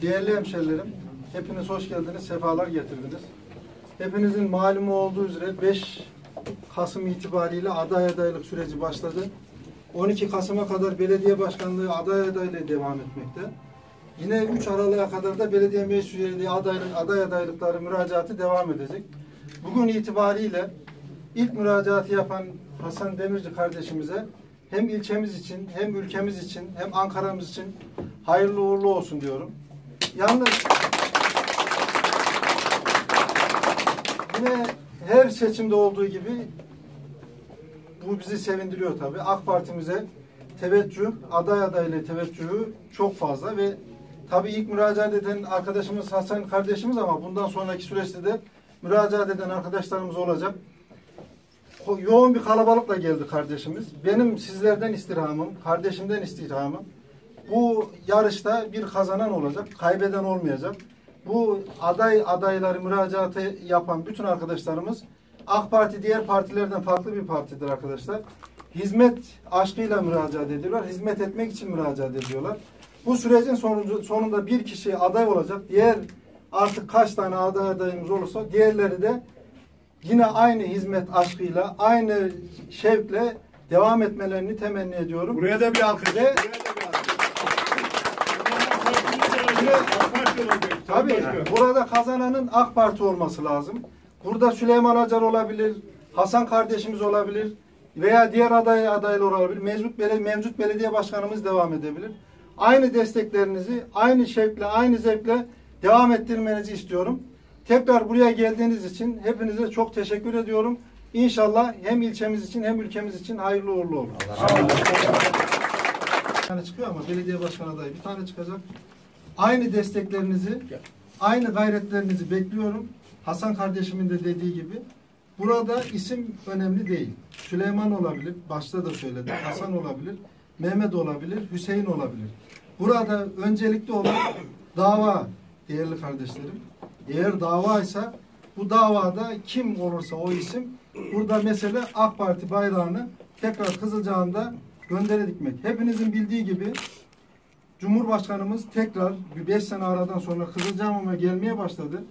Değerli hemşerilerim, hepiniz hoş geldiniz, sefalar getirdiniz. Hepinizin malumu olduğu üzere 5 Kasım itibariyle aday adaylık süreci başladı. 12 Kasım'a kadar belediye başkanlığı aday adaylığı devam etmekte. Yine 3 Aralık'a kadar da belediye meclis üyeliği aday adaylıkları müracaatı devam edecek. Bugün itibariyle ilk müracaatı yapan Hasan Demirci kardeşimize hem ilçemiz için, hem ülkemiz için, hem Ankara'mız için hayırlı uğurlu olsun diyorum. Yalnız yine her seçimde olduğu gibi bu bizi sevindiriyor tabii. AK Parti'mize teveccüh, aday adaylığı teveccühü çok fazla ve tabii ilk müracaat eden arkadaşımız Hasan kardeşimiz ama bundan sonraki süreçte de müracaat eden arkadaşlarımız olacak. Yoğun bir kalabalıkla geldi kardeşimiz. Benim sizlerden istirhamım, kardeşimden istirhamım. Bu yarışta bir kazanan olacak, kaybeden olmayacak. Bu adayları müracaatı yapan bütün arkadaşlarımız AK Parti diğer partilerden farklı bir partidir arkadaşlar. Hizmet aşkıyla müracaat ediyorlar. Hizmet etmek için müracaat ediyorlar. Bu sürecin sonunda bir kişi aday olacak. Diğer artık kaç tane adayımız olursa diğerleri de yine aynı hizmet aşkıyla, aynı şevkle devam etmelerini temenni ediyorum. Buraya da bir alkış. Tabii burada kazananın AK Parti olması lazım. Burada Süleyman Acar olabilir, Hasan kardeşimiz olabilir veya diğer adaylar olabilir. Mevcut belediye başkanımız devam edebilir. Aynı desteklerinizi, aynı şevkle, aynı zevkle devam ettirmenizi istiyorum. Tekrar buraya geldiğiniz için hepinize çok teşekkür ediyorum. İnşallah hem ilçemiz için hem ülkemiz için hayırlı uğurlu olur. Bir tane çıkıyor ama belediye başkan adayı bir tane çıkacak. Aynı desteklerinizi, aynı gayretlerinizi bekliyorum. Hasan kardeşimin de dediği gibi. Burada isim önemli değil. Süleyman olabilir, başta da söyledim. Hasan olabilir, Mehmet olabilir, Hüseyin olabilir. Burada öncelikli olan dava değerli kardeşlerim. Eğer davaysa bu davada kim olursa o isim burada mesele AK Parti bayrağını tekrar Kızılcahamam'da göndere dikmek. Hepinizin bildiği gibi Cumhurbaşkanımız tekrar bir 5 sene aradan sonra Kızılcahamam'a gelmeye başladı.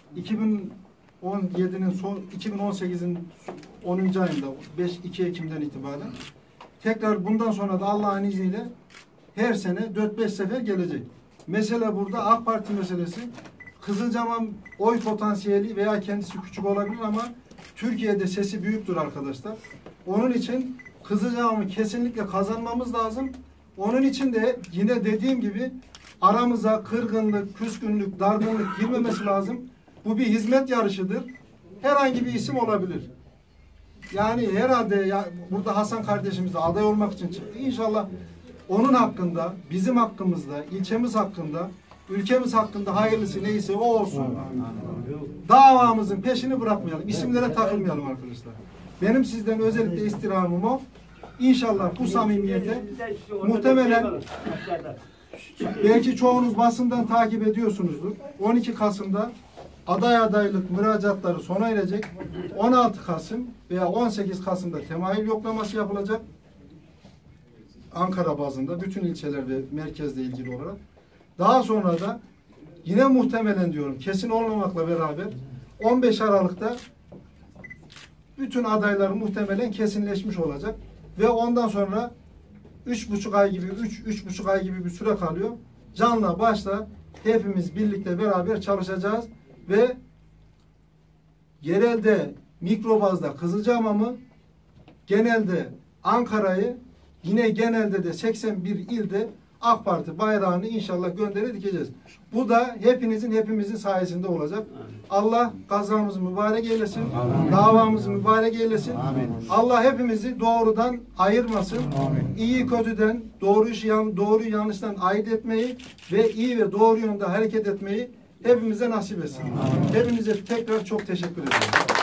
2018'in 10. ayında 2 Ekim'den itibaren tekrar bundan sonra da Allah'ın izniyle her sene 4-5 sefer gelecek. Mesele burada AK Parti meselesi. Kızılcahamam oy potansiyeli veya kendisi küçük olabilir ama Türkiye'de sesi büyüktür arkadaşlar. Onun için Kızılcahamam'ı kesinlikle kazanmamız lazım. Onun için de yine dediğim gibi aramıza kırgınlık, küskünlük, dargınlık girmemesi lazım. Bu bir hizmet yarışıdır. Herhangi bir isim olabilir. Yani herhalde ya, burada Hasan kardeşimiz de aday olmak için çıktı. İnşallah onun hakkında, bizim hakkımızda, ilçemiz hakkında, ülkemiz hakkında hayırlısı neyse o olsun. Davamızın peşini bırakmayalım. İsimlere takılmayalım arkadaşlar. Benim sizden özellikle istirhamım o. İnşallah bu samimiyete muhtemelen belki çoğunuz basından takip ediyorsunuzdur. 12 Kasım'da adaylık müracaatları sona erecek. 16 Kasım veya 18 Kasım'da temayül yoklaması yapılacak. Ankara bazında bütün ilçeler ve merkezle ilgili olarak. Daha sonra da yine muhtemelen diyorum kesin olmamakla beraber 15 Aralık'ta bütün adaylar muhtemelen kesinleşmiş olacak ve ondan sonra 3,5 ay gibi bir süre kalıyor. Canla başla hepimiz birlikte beraber çalışacağız ve yerelde mikrobazda Kızılcahamam'ı, genelde Ankara'yı, yine genelde de 81 ilde AK Parti bayrağını inşallah göndere dikeceğiz. Bu da hepimizin sayesinde olacak. Allah kazamızı mübarek eylesin. Amin. Davamızı mübarek eylesin. Amin. Allah hepimizi doğrudan ayırmasın. Amin. İyi kötüden, doğruyu yanlıştan ayırt etmeyi ve iyi ve doğru yönde hareket etmeyi hepimize nasip etsin. Amin. Hepinize tekrar çok teşekkür ederim.